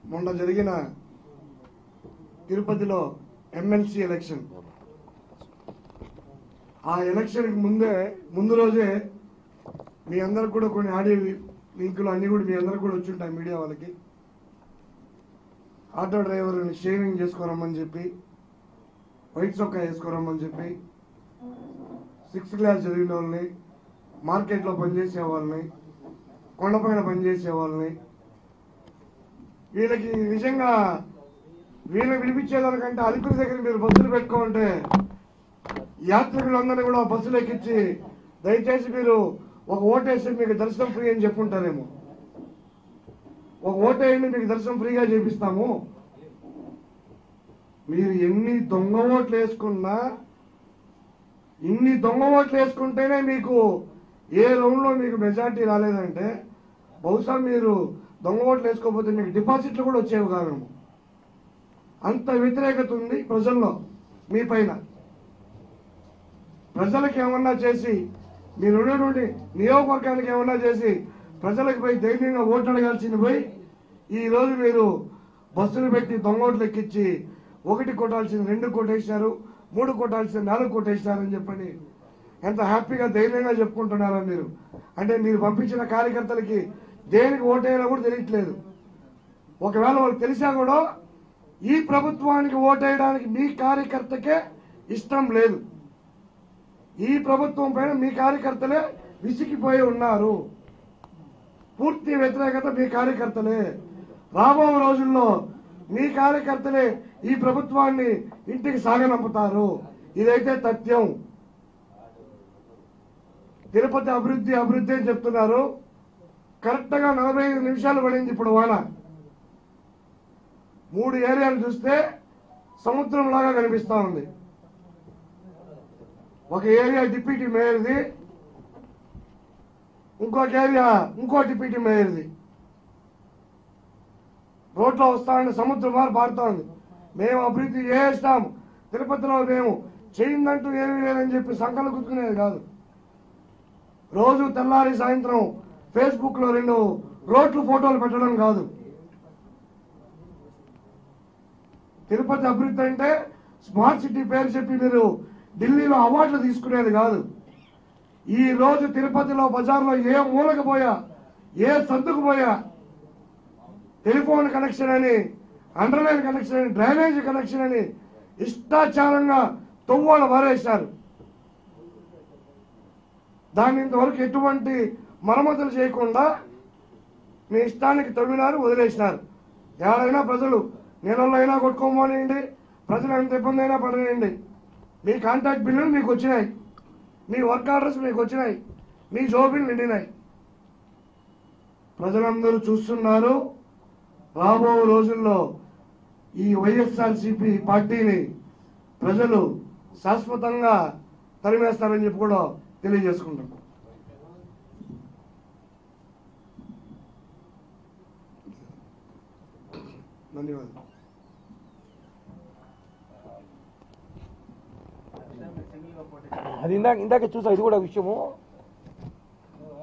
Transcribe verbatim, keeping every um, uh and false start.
మొన్న జరిగిన తిరుపతిలో ఎమ్మెల్సీ ఎలక్షన్, ఆ ఎలక్షన్కి ముందే ముందు రోజే మీ అందరికి కూడా కొన్ని ఆడియో లింకులు అన్నీ కూడా మీ అందరికి కూడా వచ్చి ఉంటాయి మీడియా వాళ్ళకి. ఆటో డ్రైవర్ని షేవింగ్ చేసుకోరమ్మని చెప్పి, వైట్ చొక్కా వేసుకోరమ్మని చెప్పి, సిక్స్త్ క్లాస్ చదివిన వాళ్ళని, మార్కెట్లో పనిచేసే వాళ్ళని, కొండపైన పనిచేసే వాళ్ళని, వీళ్ళకి నిజంగా వీళ్ళని విడిపించేదానికంటే అలిపిరి దగ్గర మీరు బస్సులు పెట్టుకోమంటే యాత్రికులందరినీ కూడా బస్సులు ఎక్కించి దయచేసి మీరు ఒక ఓటేసి మీకు దర్శనం ఫ్రీ అని చెప్పుంటారేమో. ఒక ఓటేయండి మీకు దర్శనం ఫ్రీగా చేపిస్తాము. మీరు ఎన్ని దొంగ ఓట్లు వేసుకున్నా, ఇన్ని దొంగ ఓట్లు వేసుకుంటేనే మీకు ఏ రౌండ్లో మీకు మెజార్టీ రాలేదంటే బహుశా మీరు దొంగ ఓట్లు వేసుకోకపోతే మీకు డిపాజిట్లు కూడా వచ్చేవి కాదు. అంత వ్యతిరేకత ఉంది ప్రజల్లో మీ పైన. ప్రజలకు ఏమన్నా చేసి మీరు ఉన్నటువంటి నియోజకవర్గానికి ఏమన్నా చేసి ప్రజలకు పోయి ధైర్యంగా ఓట్లు అడగాల్సింది పోయి ఈరోజు మీరు బస్సులు పెట్టి దొంగ ఓట్లు ఎక్కించి ఒకటి కొట్టాల్సింది రెండు కొట్టేసినారు, మూడు కొట్టాల్సింది నాలుగు కొట్టేసినారని చెప్పని ఎంత హ్యాపీగా ధైర్యంగా చెప్పుకుంటున్నారో మీరు. అంటే మీరు పంపించిన కార్యకర్తలకి దేనికి ఓటేయాలో కూడా తెలియట్లేదు. ఒకవేళ వాళ్ళకి తెలిసా కూడా ఈ ప్రభుత్వానికి ఓటేయడానికి మీ కార్యకర్తకే ఇష్టం లేదు. ఈ ప్రభుత్వం పైన మీ కార్యకర్తలే విసిగిపోయి ఉన్నారు. పూర్తి వ్యతిరేకత మీ కార్యకర్తలే. రాబో రోజుల్లో మీ కార్యకర్తలే ఈ ప్రభుత్వాన్ని ఇంటికి సాగనంపుతారు. ఇదైతే తథ్యం. తిరుపతి అభివృద్ధి అభివృద్ధి అని చెప్తున్నారు. కరెక్ట్ గా నలభై ఐదు నిమిషాలు పడింది ఇప్పుడు వాన. మూడు ఏరియాలు చూస్తే సముద్రం లాగా కనిపిస్తా ఉంది. ఒక ఏరియా డిప్యూటీ మేయర్ది, ఇంకొక ఏరియా ఇంకో డిప్యూటీ మేయర్ది. రోడ్లో వస్తా ఉండే సముద్రం వారు పారుతా ఉంది. మేము అభివృద్ధి చేస్తాము, తిరుపతిలో మేము చేయిందంటూ ఏమీ లేదని చెప్పి సంకలు గుర్తుకునేది కాదు. రోజు తెల్లారి సాయంత్రం ఫేస్బుక్ లో రెండు రోడ్లు ఫోటోలు పెట్టడం కాదు. తిరుపతి అభివృద్ధి అంటే స్మార్ట్ సిటీ పేరు చెప్పి మీరు ఢిల్లీలో అవార్డులు తీసుకునేది కాదు. ఈ రోజు తిరుపతిలో బజార్లో ఏ మూలకు పోయా, ఏ సందుకు పోయా టెలిఫోన్ కనెక్షన్ అని, అండర్లైన్ కనెక్షన్ అని, డ్రైనేజ్ కనెక్షన్ అని ఇష్టాచారంగా తొవ్వాళ్ళు మారేశారు. దాన్ని ఇంతవరకు ఎటువంటి మరమ్మతులు చేయకుండా మీ ఇష్టానికి తవ్వినారు, వదిలేసినారు. ఎవరైనా ప్రజలు నీళ్ళల్లో అయినా కొట్టుకోమనియండి, ప్రజలు ఎంత ఇబ్బంది అయినా పడనియండి. మీ కాంటాక్ట్ బిల్లులు మీకు వచ్చినాయి, మీ వర్క్ ఆర్డర్స్ మీకు వచ్చినాయి, మీ జోబీలు నిండినాయి. ప్రజలందరూ చూస్తున్నారు. రాబో రోజుల్లో ఈ వైఎస్ఆర్సీపీ పార్టీని ప్రజలు శాశ్వతంగా తరిమేస్తారని చెప్పి కూడా తెలియజేసుకుంటాం. ధన్యవాదాలు. అది ఇందాక ఇందాక చూసా, ఇది కూడా విషయము